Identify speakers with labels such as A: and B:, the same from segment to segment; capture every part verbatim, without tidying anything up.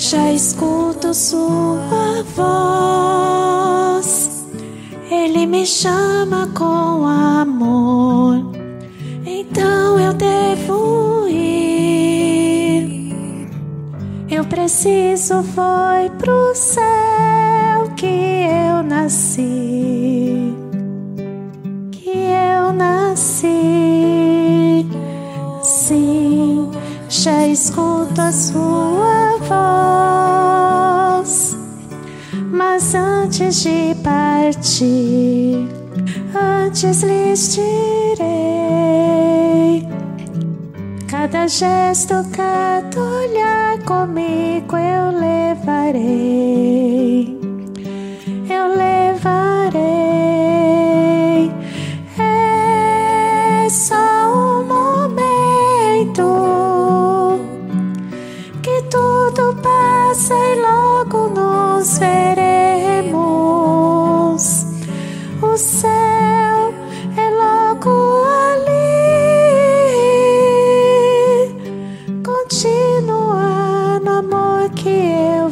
A: Já escuto sua voz, Ele me chama com amor, então eu devo ir. Eu preciso, foi pro céu que eu nasci, que eu nasci. Sim, já escuto a sua voz, mas antes de partir, antes lhes direi: cada gesto, cada olhar comigo eu levarei, eu levarei. É só um momento que tudo passa e logo nos veremos. O céu é logo ali. Continua no amor que eu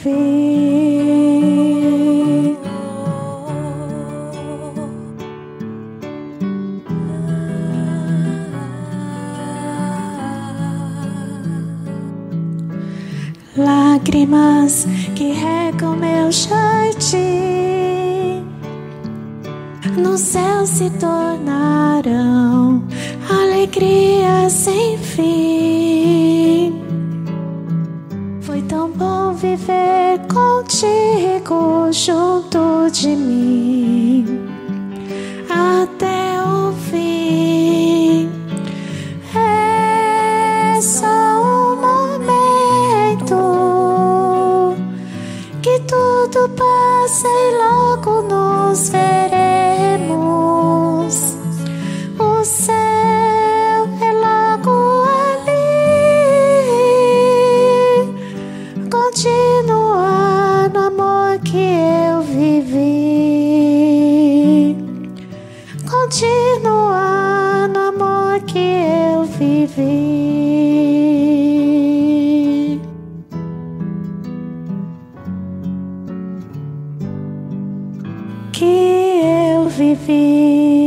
A: vivi. Lágrimas que regam meu jardim, no céu se tornarão alegria sem fim. Foi tão bom viver contigo junto de mim até o fim. É só um momento que tudo passa e logo nos veremos. O céu é logo ali. Continua no amor que eu vivi. Continua no amor que eu vivi. Que eu vivi.